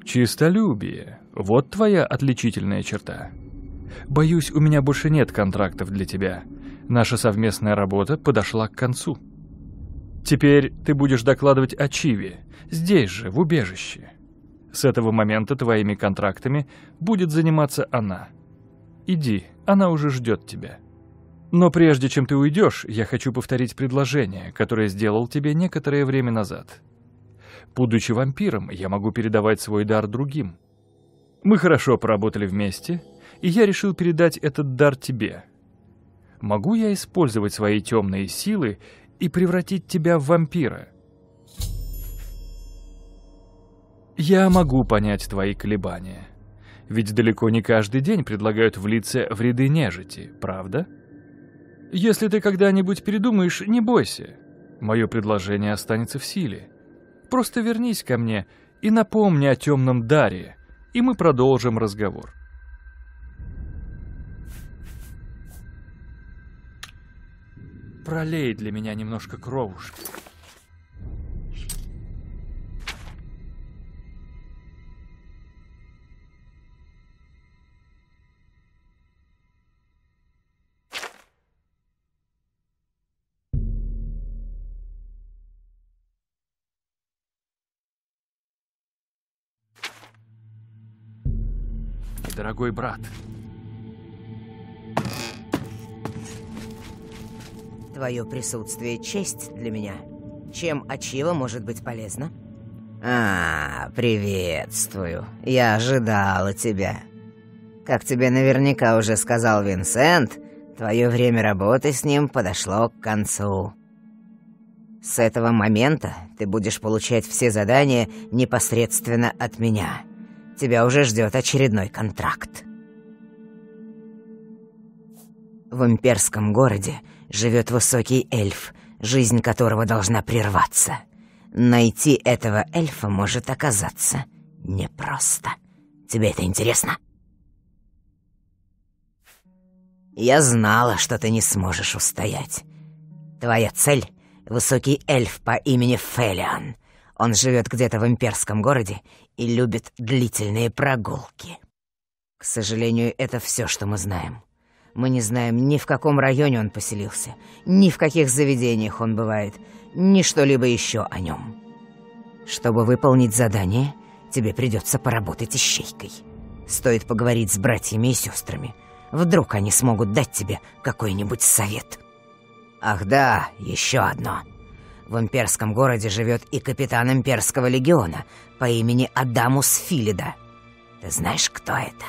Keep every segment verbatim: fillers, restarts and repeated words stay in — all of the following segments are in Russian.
Чистолюбие. Вот твоя отличительная черта. Боюсь, у меня больше нет контрактов для тебя. Наша совместная работа подошла к концу. Теперь ты будешь докладывать о Чиве, здесь же, в убежище. С этого момента твоими контрактами будет заниматься она. Иди, она уже ждет тебя. Но прежде чем ты уйдешь, я хочу повторить предложение, которое сделал тебе некоторое время назад. Будучи вампиром, я могу передавать свой дар другим. Мы хорошо поработали вместе, и я решил передать этот дар тебе. Могу я использовать свои темные силы и превратить тебя в вампира? Я могу понять твои колебания. Ведь далеко не каждый день предлагают влиться в ряды нежити, правда? Если ты когда-нибудь передумаешь, не бойся. Мое предложение останется в силе. Просто вернись ко мне и напомни о темном даре, и мы продолжим разговор. Пролей для меня немножко кровушки. Дорогой брат. Твое присутствие — честь для меня. Чем Ачива может быть полезно? А, приветствую. Я ожидала тебя. Как тебе наверняка уже сказал Винсент, твое время работы с ним подошло к концу. С этого момента ты будешь получать все задания непосредственно от меня. Тебя уже ждет очередной контракт. В имперском городе живет высокий эльф, жизнь которого должна прерваться. Найти этого эльфа может оказаться непросто. Тебе это интересно? Я знала, что ты не сможешь устоять. Твоя цель — высокий эльф по имени Фелиан. Он живет где-то в имперском городе и любит длительные прогулки. К сожалению, это все, что мы знаем. Мы не знаем ни в каком районе он поселился, ни в каких заведениях он бывает, ни что-либо еще о нем. Чтобы выполнить задание, тебе придется поработать ищейкой. Стоит поговорить с братьями и сестрами. Вдруг они смогут дать тебе какой-нибудь совет. Ах да, еще одно. В имперском городе живет и капитан имперского легиона по имени Адамус Филида. Ты знаешь, кто это?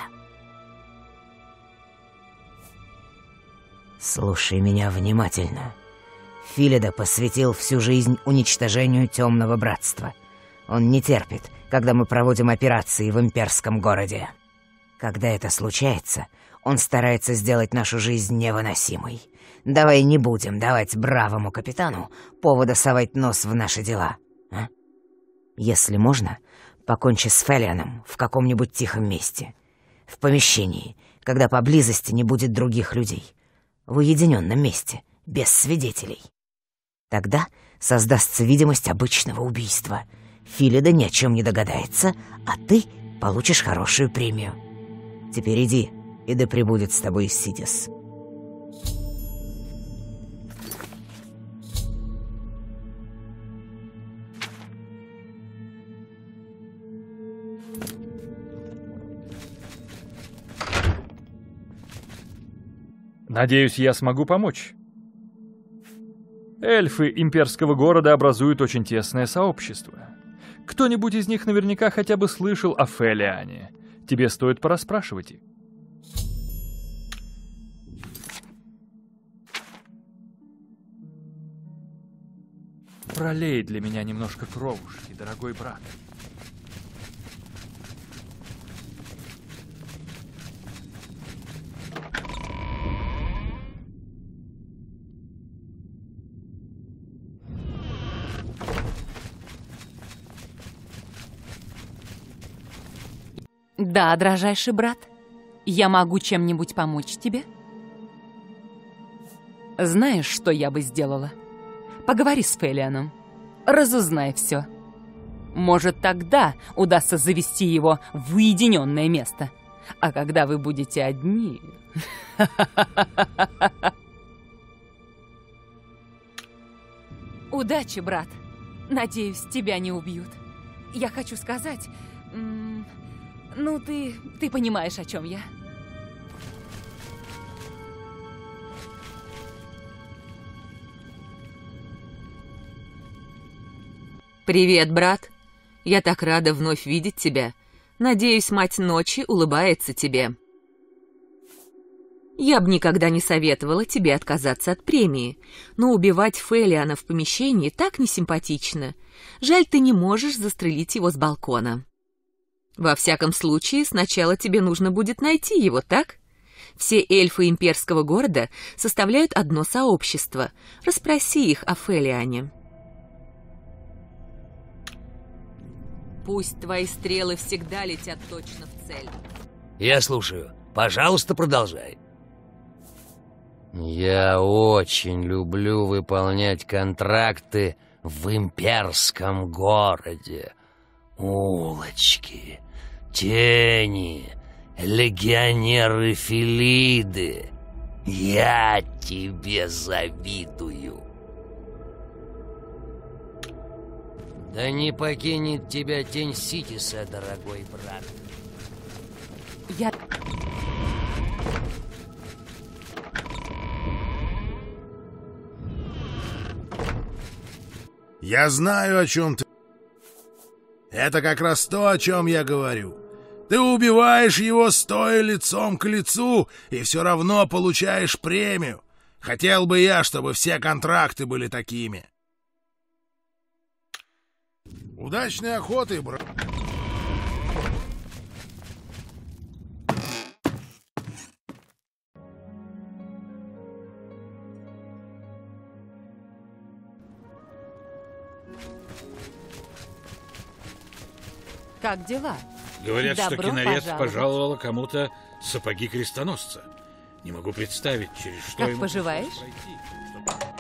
Слушай меня внимательно. Филида посвятил всю жизнь уничтожению Темного Братства. Он не терпит, когда мы проводим операции в имперском городе. Когда это случается, он старается сделать нашу жизнь невыносимой. Давай не будем давать бравому капитану повода совать нос в наши дела, а? Если можно, покончи с Фелианом в каком-нибудь тихом месте. В помещении, когда поблизости не будет других людей. В уединенном месте, без свидетелей. Тогда создастся видимость обычного убийства. Филида ни о чем не догадается, а ты получишь хорошую премию. Теперь иди, и да пребудет с тобой Сидис. Надеюсь, я смогу помочь. Эльфы имперского города образуют очень тесное сообщество. Кто-нибудь из них наверняка хотя бы слышал о Фелиане. Тебе стоит порасспрашивать их. Пролей для меня немножко кровушки, дорогой брат. Да, дрожайший брат, я могу чем-нибудь помочь тебе? Знаешь, что я бы сделала? Поговори с Фелианом, разузнай все. Может, тогда удастся завести его в уединенное место. А когда вы будете одни... Удачи, брат. Надеюсь, тебя не убьют. Я хочу сказать... Ну, ты... ты понимаешь, о чем я. Привет, брат. Я так рада вновь видеть тебя. Надеюсь, мать ночи улыбается тебе. Я бы никогда не советовала тебе отказаться от премии, но убивать Фелиана в помещении так несимпатично. Жаль, ты не можешь застрелить его с балкона. Во всяком случае, сначала тебе нужно будет найти его, так? Все эльфы имперского города составляют одно сообщество. Расспроси их о Фелиане. Пусть твои стрелы всегда летят точно в цель. Я слушаю. Пожалуйста, продолжай. Я очень люблю выполнять контракты в имперском городе. Улочки, тени, легионеры Филиды. Я тебе завидую. Да не покинет тебя тень Ситиса, дорогой брат. Я... Я знаю, о чем ты. Это как раз то, о чем я говорю. Ты убиваешь его, стоя лицом к лицу, и все равно получаешь премию. Хотел бы я, чтобы все контракты были такими. Удачной охоты, брат. Как дела? Говорят, Добро что кинорез пожаловать. пожаловала кому-то сапоги крестоносца. Не могу представить, через что Как ему поживаешь? пришлось пройти, чтобы...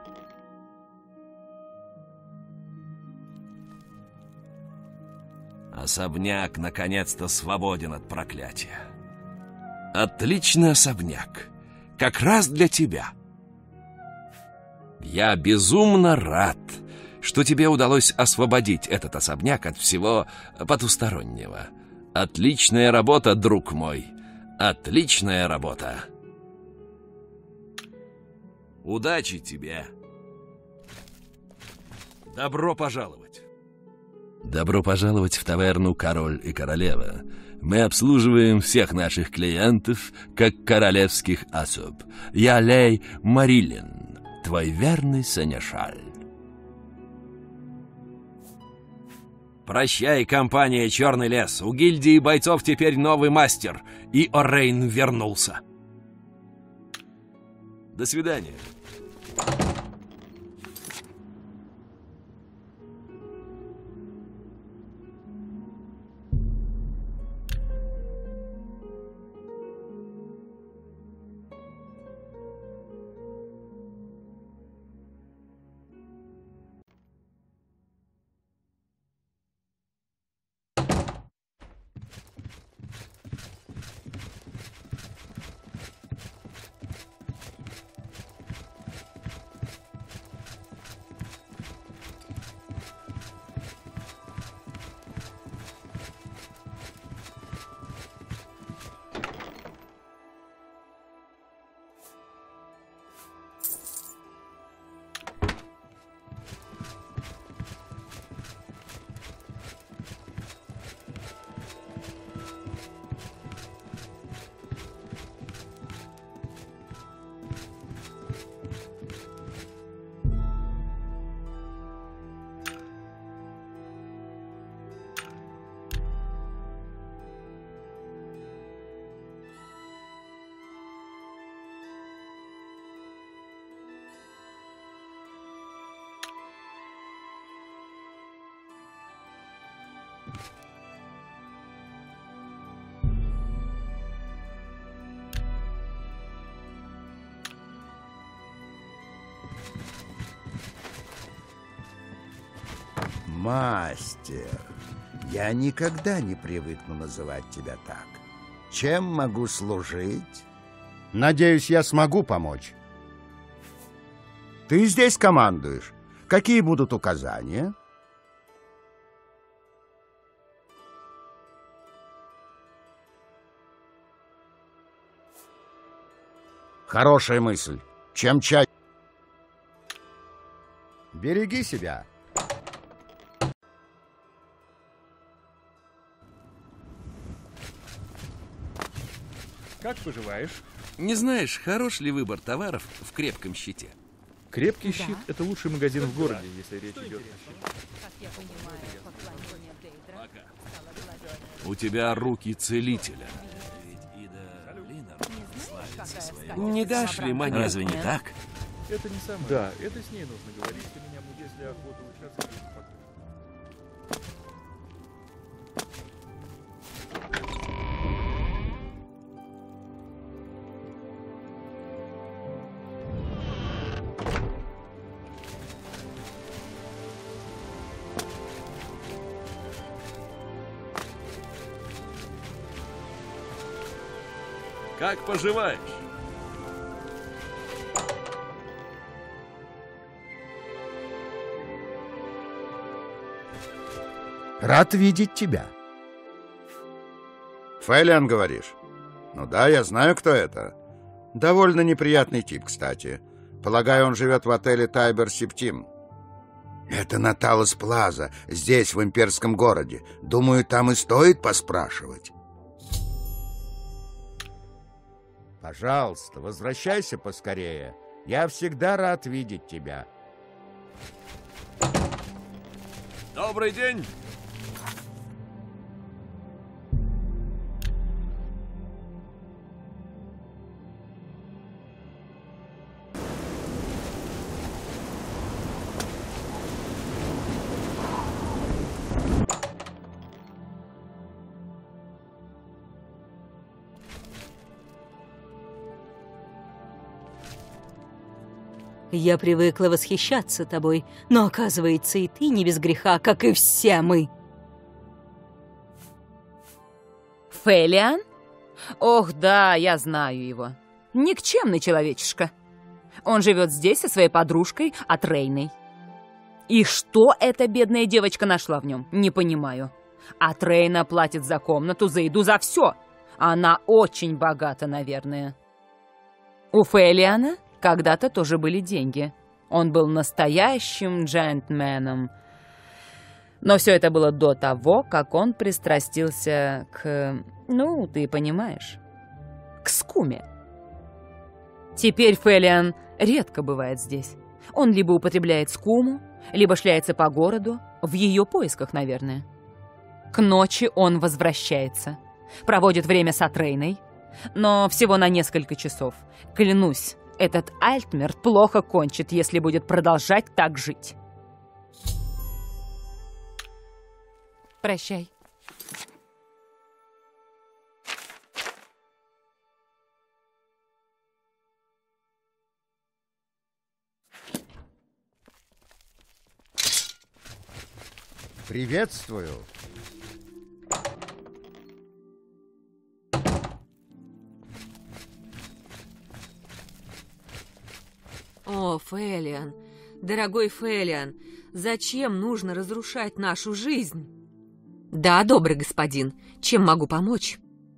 Особняк наконец-то свободен от проклятия. Отличный особняк. Как раз для тебя. Я безумно рад, что тебе удалось освободить этот особняк от всего потустороннего. Отличная работа, друг мой. Отличная работа. Удачи тебе. Добро пожаловать. Добро пожаловать в таверну «Король и королева». Мы обслуживаем всех наших клиентов, как королевских особ. Я Лей Марилин, твой верный сенешаль. Прощай, компания «Черный лес». У гильдии бойцов теперь новый мастер, и Орейн вернулся. До свидания. Мастер, я никогда не привыкну называть тебя так. Чем могу служить? Надеюсь, я смогу помочь. Ты здесь командуешь. Какие будут указания? Хорошая мысль. Чем чай? Береги себя. Как поживаешь? Не знаешь, хорош ли выбор товаров в крепком щите? Крепкий да. щит — это лучший магазин в городе, если речь идет о... У тебя руки целителя. Не дашь ли монету? Разве не так? Это не самое. Да, это с ней нужно говорить. Ты меня мудец для охоты участвовать. Как поживаешь? Рад видеть тебя. Фелиан, говоришь? Ну да, я знаю, кто это. Довольно неприятный тип, кстати. Полагаю, он живет в отеле Тайбер Септим. Это на Талос Плаза, здесь, в имперском городе. Думаю, там и стоит поспрашивать. Пожалуйста, возвращайся поскорее. Я всегда рад видеть тебя. Добрый день. Я привыкла восхищаться тобой, но, оказывается, и ты не без греха, как и все мы. Фелиан? Ох, да, я знаю его. Никчемный человечишка. Он живет здесь со своей подружкой Атрейной. И что эта бедная девочка нашла в нем, не понимаю. Атрейна платит за комнату, за еду, за все. Она очень богата, наверное. У Фелиана когда-то тоже были деньги. Он был настоящим джентльменом. Но все это было до того, как он пристрастился к... Ну, ты понимаешь. К скуме. Теперь Фелиан редко бывает здесь. Он либо употребляет скуму, либо шляется по городу, в ее поисках, наверное. К ночи он возвращается. Проводит время с Атрейной, но всего на несколько часов. Клянусь, этот Альтмер плохо кончит, если будет продолжать так жить. Прощай. Приветствую. О, Фелиан, дорогой Фелиан, зачем нужно разрушать нашу жизнь? Да, добрый господин, чем могу помочь?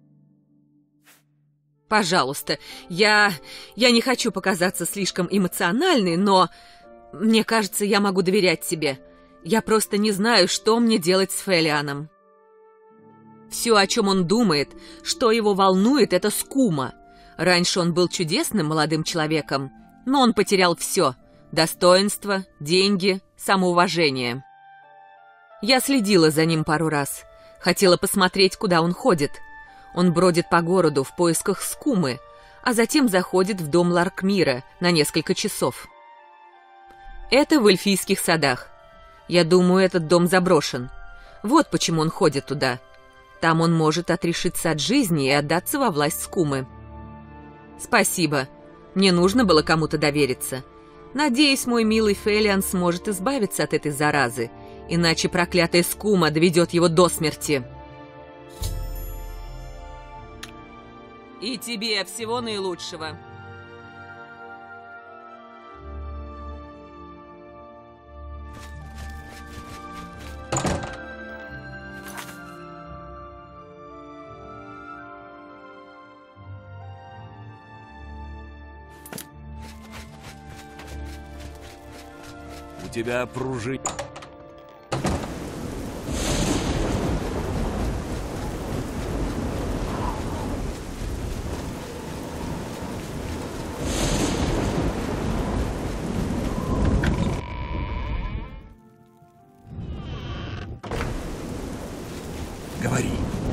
Пожалуйста, я... я не хочу показаться слишком эмоциональной, но... Мне кажется, я могу доверять тебе. Я просто не знаю, что мне делать с Фелианом. Все, о чем он думает, что его волнует, это скума. Раньше он был чудесным молодым человеком, но он потерял все – достоинство, деньги, самоуважение. Я следила за ним пару раз, хотела посмотреть, куда он ходит. Он бродит по городу в поисках скумы, а затем заходит в дом Ларкмира на несколько часов. Это в эльфийских садах. Я думаю, этот дом заброшен. Вот почему он ходит туда. Там он может отрешиться от жизни и отдаться во власть скумы. Спасибо. Мне нужно было кому-то довериться. Надеюсь, мой милый Фелиан сможет избавиться от этой заразы иначе проклятая скума доведет его до смерти. И тебе всего наилучшего. У тебя пружи... Говори.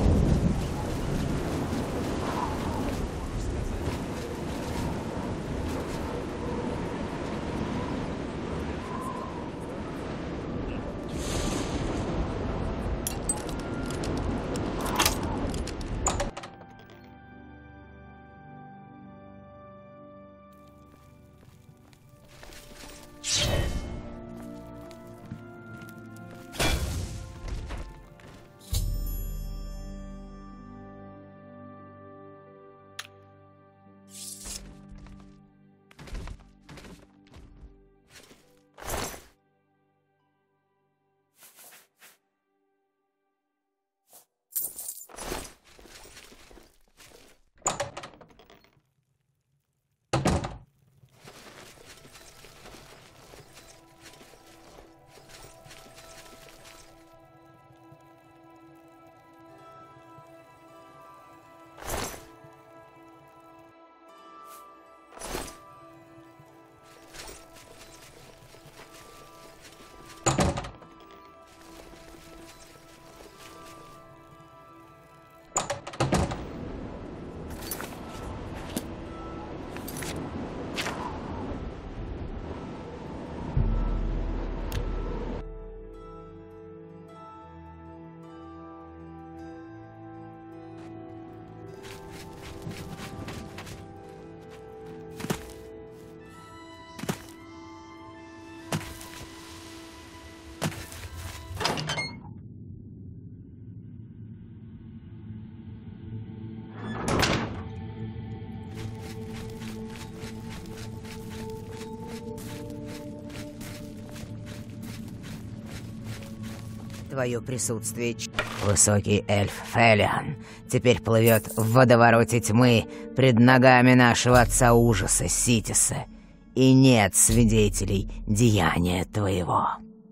Твое присутствие, высокий эльф Фелиан, теперь плывет в водовороте тьмы пред ногами нашего отца ужаса Ситиса, и нет свидетелей деяния твоего.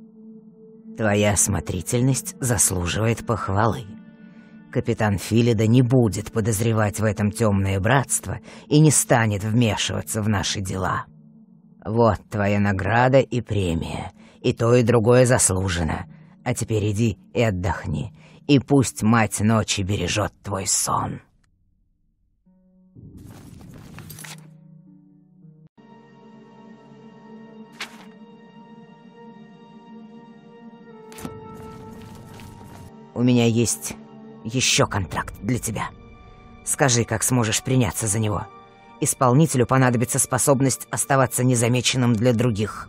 Твоя осмотрительность заслуживает похвалы. Капитан Филида не будет подозревать в этом темное братство и не станет вмешиваться в наши дела. Вот твоя награда и премия, и то, и другое заслужено. А теперь иди и отдохни, и пусть мать ночи бережет твой сон. У меня есть еще контракт для тебя. Скажи, как сможешь приняться за него. Исполнителю понадобится способность оставаться незамеченным для других.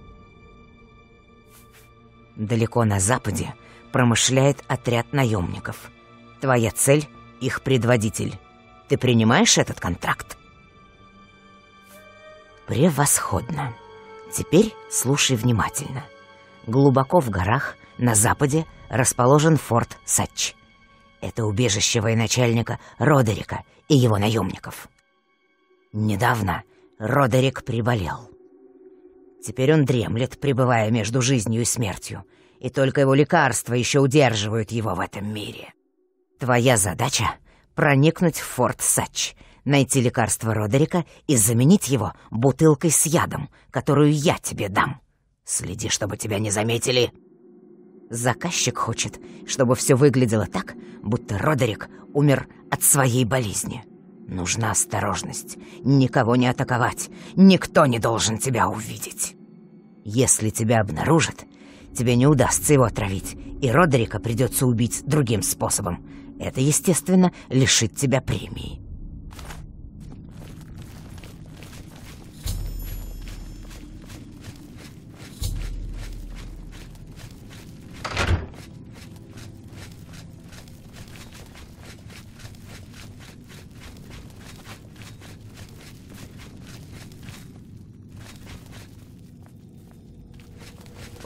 Далеко на западе промышляет отряд наемников. Твоя цель — их предводитель. Ты принимаешь этот контракт? Превосходно. Теперь слушай внимательно. Глубоко в горах на западе расположен форт Сатч. Это убежище военачальника Родерика и его наемников. Недавно Родерик приболел. Теперь он дремлет, пребывая между жизнью и смертью, и только его лекарства еще удерживают его в этом мире. Твоя задача — проникнуть в форт Сатч, найти лекарство Родерика и заменить его бутылкой с ядом, которую я тебе дам. Следи, чтобы тебя не заметили. Заказчик хочет, чтобы все выглядело так, будто Родерик умер от своей болезни. Нужна осторожность, никого не атаковать, никто не должен тебя увидеть. Если тебя обнаружат, тебе не удастся его отравить, и Родерика придется убить другим способом. Это, естественно, лишит тебя премии.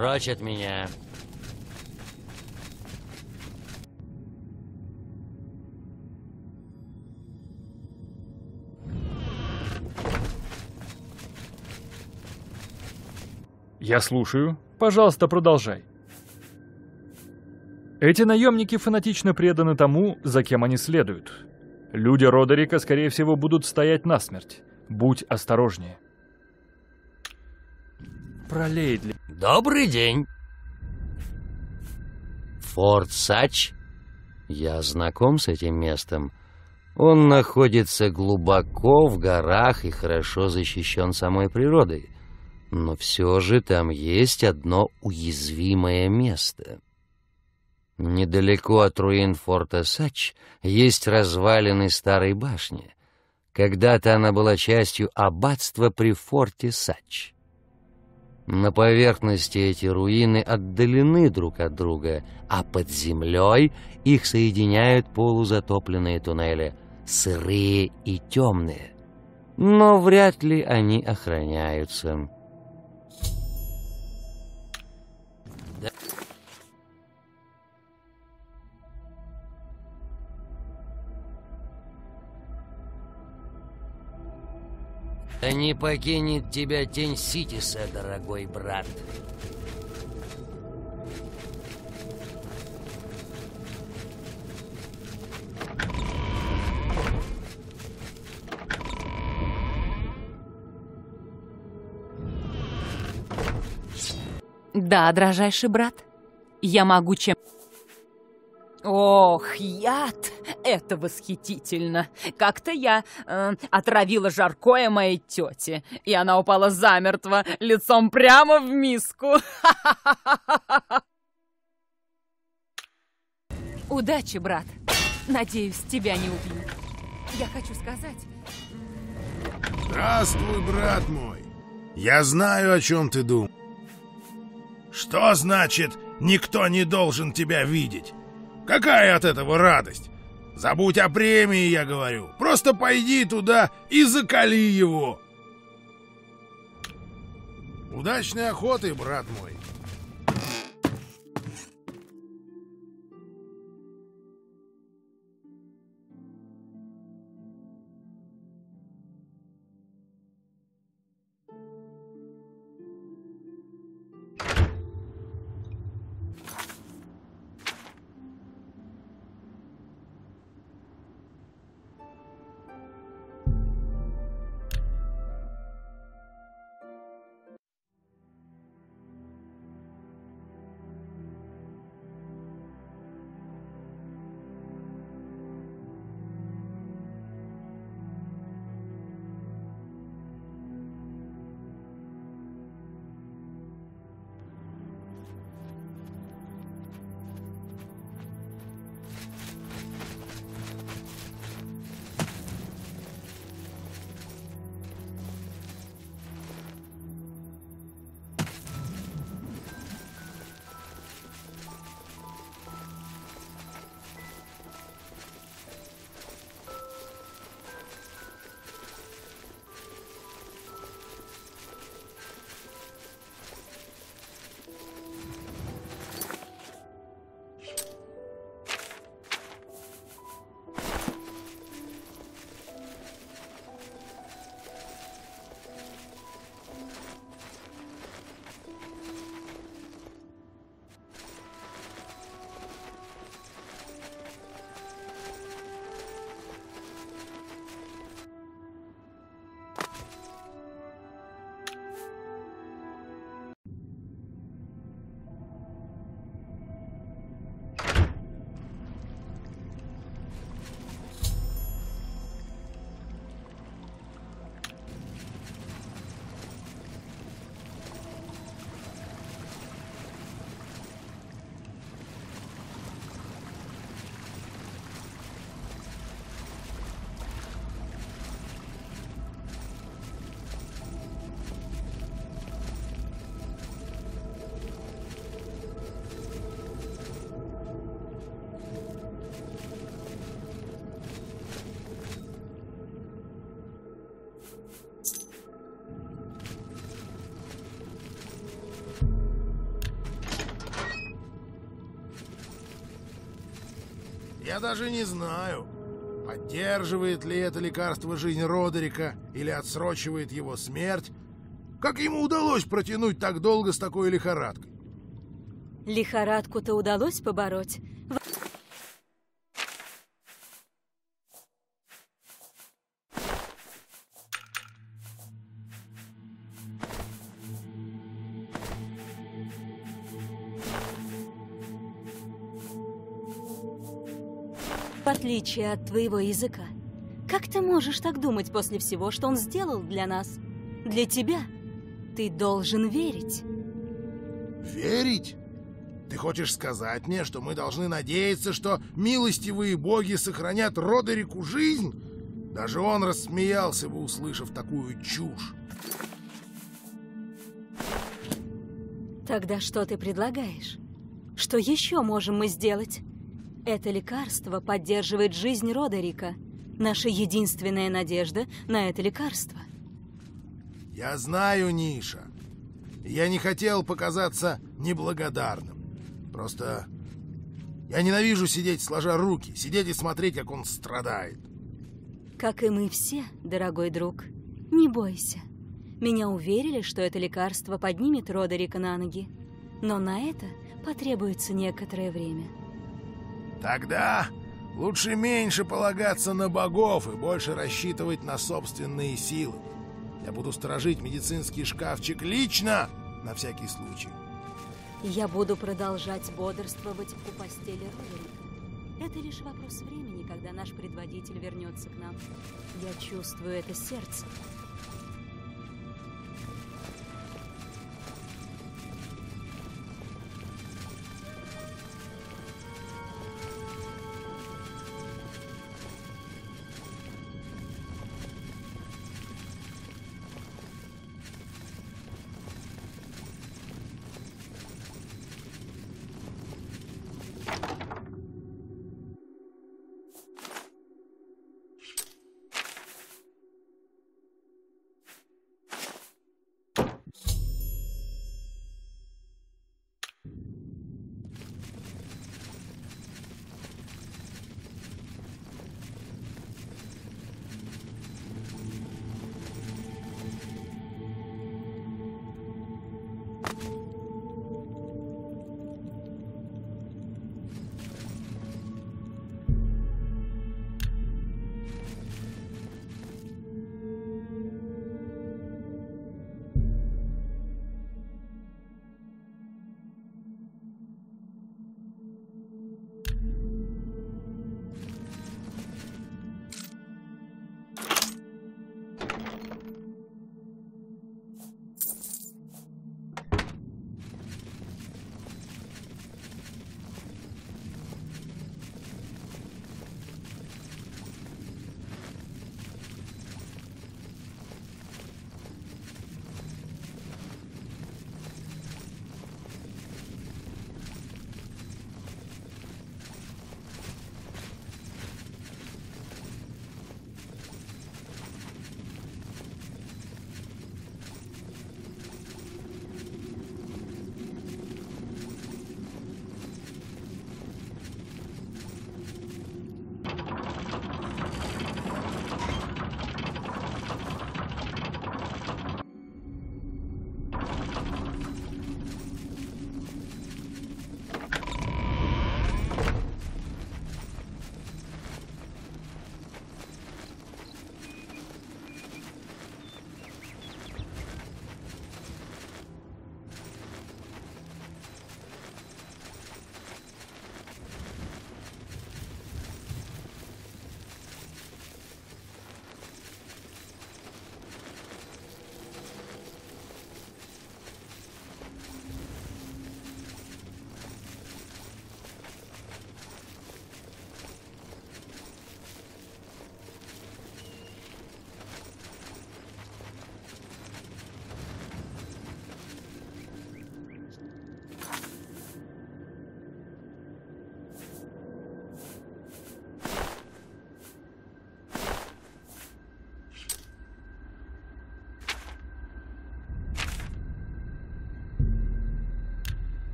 Прочь от меня. Я слушаю. Пожалуйста, продолжай. Эти наемники фанатично преданы тому, за кем они следуют. Люди Родерика, скорее всего, будут стоять насмерть. Будь осторожнее. Пролей для... Добрый день. Форт Сач. Я знаком с этим местом. Он находится глубоко в горах и хорошо защищен самой природой. Но все же там есть одно уязвимое место. Недалеко от руин форта Сач есть развалины старой башни. Когда-то она была частью аббатства при форте Сач. На поверхности эти руины отдалены друг от друга, а под землей их соединяют полузатопленные туннели, сырые и темные. Но вряд ли они охраняются. Да не покинет тебя тень Ситиса, дорогой брат. Да, дрожайший брат, я могу чем... Ох, яд! Это восхитительно! Как-то я э, отравила жаркое моей тете, и она упала замертво, лицом прямо в миску. Удачи, брат. Надеюсь, тебя не убьют. Я хочу сказать... Здравствуй, брат мой. Я знаю, о чем ты думаешь. Что значит, никто не должен тебя видеть? Какая от этого радость? Забудь о премии, я говорю. Просто пойди туда и закали его. Удачной охоты, брат мой. Я даже не знаю, поддерживает ли это лекарство жизнь Родерика или отсрочивает его смерть. Как ему удалось протянуть так долго с такой лихорадкой? Лихорадку-то удалось побороть. В отличие от твоего языка. Как ты можешь так думать после всего, что он сделал для нас? Для тебя? Ты должен верить. Верить? Ты хочешь сказать мне, что мы должны надеяться, что милостивые боги сохранят Родерику жизнь? Даже он рассмеялся бы, услышав такую чушь. Тогда что ты предлагаешь? Что еще можем мы сделать? Это лекарство поддерживает жизнь Родерика. Наша единственная надежда на это лекарство. Я знаю, Ниша. Я не хотел показаться неблагодарным. Просто я ненавижу сидеть сложа руки, сидеть и смотреть, как он страдает. Как и мы все, дорогой друг. Не бойся. Меня уверили, что это лекарство поднимет Родерика на ноги. Но на это потребуется некоторое время. Тогда лучше меньше полагаться на богов и больше рассчитывать на собственные силы. Я буду сторожить медицинский шкафчик лично, на всякий случай. Я буду продолжать бодрствовать у постели Родерика. Это лишь вопрос времени, когда наш предводитель вернется к нам. Я чувствую это сердцем.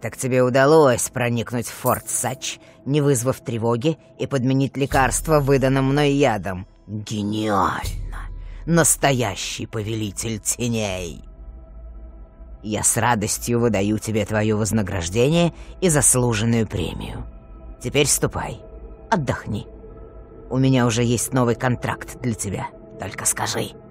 Так тебе удалось проникнуть в Форт Сач, не вызвав тревоги, и подменить лекарство выданным мной ядом. Гениально! Настоящий повелитель теней! Я с радостью выдаю тебе твое вознаграждение и заслуженную премию. Теперь ступай, отдохни. У меня уже есть новый контракт для тебя. Только скажи,